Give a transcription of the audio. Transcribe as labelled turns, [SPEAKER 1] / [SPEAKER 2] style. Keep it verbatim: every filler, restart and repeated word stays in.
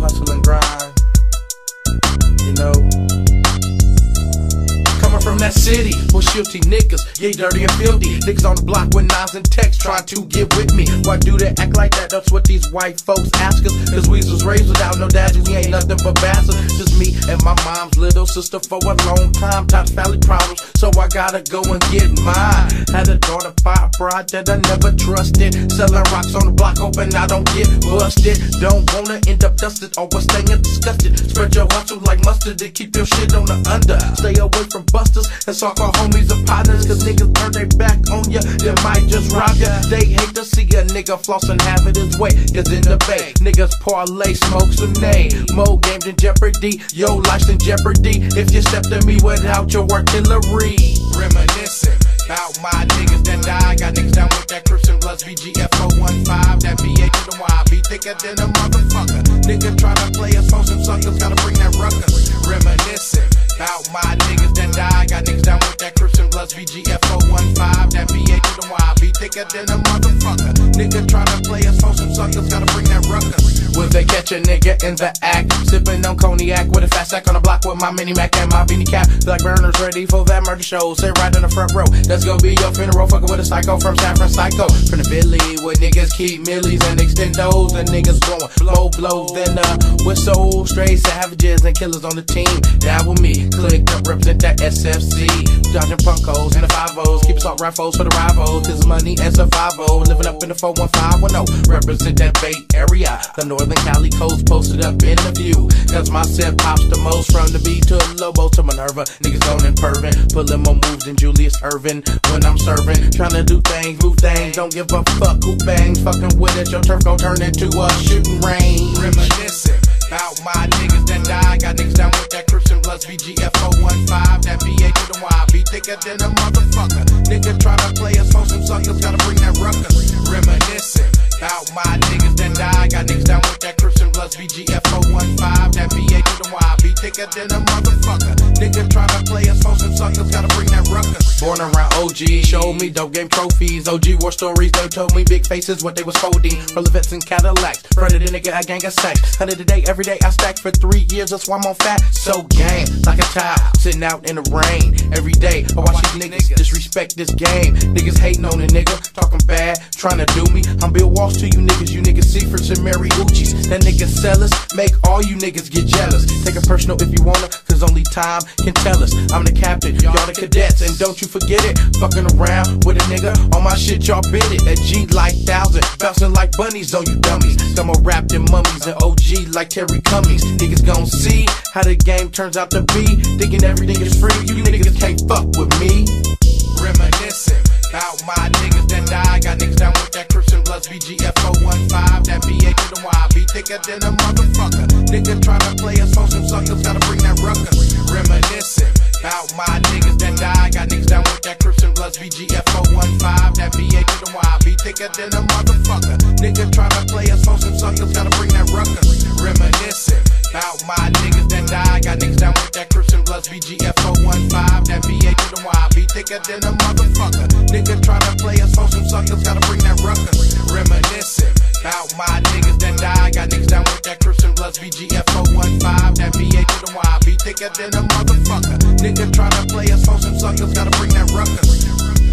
[SPEAKER 1] hustle and grind. You know, coming from that city with shifty niggas, yeah, dirty and filthy. Niggas on the block with knives and texts trying to get with me. Why do they act like that? That's what these white folks ask us. Cause we was raised without no daddy, we ain't nothing but bastards. Just me and my mom's little sister for a long time. Top family problems, so I gotta go and get mine. Had a daughter, five bride that I never trusted. Selling rocks on the block, hoping I don't get busted. Don't wanna end up dusted, always staying disgusted. Spread your hustle like mustard and keep your shit on the under. Stay away from busters and so-called homies and partners. Cause niggas turn their back on ya, they might just rob ya. They hate to see a nigga floss and have it his way. Cause in the bay, niggas parlay, smoke some name. More games in jeopardy, yo life's in jeopardy. If you step to me without your artillery. Reminiscing about my niggas that died. Got niggas down with that Christian Bloods, V G F four one five. That B A to the Y, be thicker than a motherfucker. Nigga try to play us for some suckers, gotta bring that ruckus. Reminiscing about my niggas that died. Got niggas down with that Christian Bloods, V G F four one five. That B A to the Y, be thicker than a motherfucker. Nigga try to play us for some suckers, gotta bring that ruckus. Will they catch a nigga in the act? Sipping on cognac with a fat sack on the block with my mini Mac and my beanie cap. Black burners ready for that murder show. Sit right in the front row. That's gonna be your funeral. Fucking with a psycho from San Francisco. From the Billy where niggas keep millies and extendos. And niggas blowing blow blows. Then uh, we're so straight savages and killers on the team. Down with me. Click up, represent that S F C. Dodging punkos and the five O's. Keep assault rifles for the rivals. Cause money and survival. Living up in the four one five one oh. Represent that Bay Area. The Northern Cali coast posted up in the view. Cause my set pops the most. From the B to the Lobo to Minerva. Niggas going and pervin'. Pulling more moves than Julius Irvin. When I'm serving, trying to do things, move things. Don't give a fuck who bangs. Fucking with it, your turf gon' turn into a shooting range. Reminiscing about my niggas that died. Got niggas down with that Christian Bloods, V G F four one five. That B A to the Y, be thicker than a motherfucker. Nigga try to play us for some suckers, gotta bring that ruckus. Reminiscing about my niggas that died. Got niggas down with that Christian Bloods, V G F four one five. That B A to the Y, be thicker than a motherfucker. Nigga try to play us for some suckers, gotta bring that ruckus. Born around O G, showed me dope game trophies. O G war stories, they told me big faces what they was holding. Relevance and Cadillacs, fronted a nigga, I gang of sacks. Hundred a day, every day I stack for three years, that's why I'm on fat. So game, like a child, sitting out in the rain. Every day, I watch these niggas disrespect this game. Niggas hating on a nigga, talking bad, trying to do me. I'm Bill Walsh to you niggas, you niggas secrets and Mary Uchis. That nigga sellers, make all you niggas get jealous. Take it personal if you wanna, cause only time can tell us. I'm the captain, y'all the cadets, and don't you forget it. Fucking around with a nigga, on my shit y'all bit it. A G like thousand, bouncing like bunnies on you dummies. Some are wrapped in mummies and O G like Terry Cummings. Niggas gon' see how the game turns out to be. Thinking everything is free, you niggas can't fuck with me. Reminiscing about my niggas that died. Got niggas down with that Christian Bloods, V G F four one five. That B A to the Y, be thicker than a motherfucker. Nigga try to play us for some suckers, gotta bring that ruckus. Reminiscing about my niggas that died. Got niggas down with that Christian Bloods, V G F four one five. That B A to the Y, be thicker than a motherfucker. Nigga try to play us for some suckers, gotta bring that ruckus. Reminiscing about my niggas that died. Got niggas down with that Christian Bloods, V G F four one five. That B A to the Y, be thicker than a motherfucker. Nigga try to play us for some suckers, gotta bring that ruckus. Reminiscing about my niggas that died. Got niggas down with that Christian Bloods, V G F four one five. That B A to the Y, be thicker than a motherfucker. Nigga try to play us for some suckers, gotta bring that ruckus.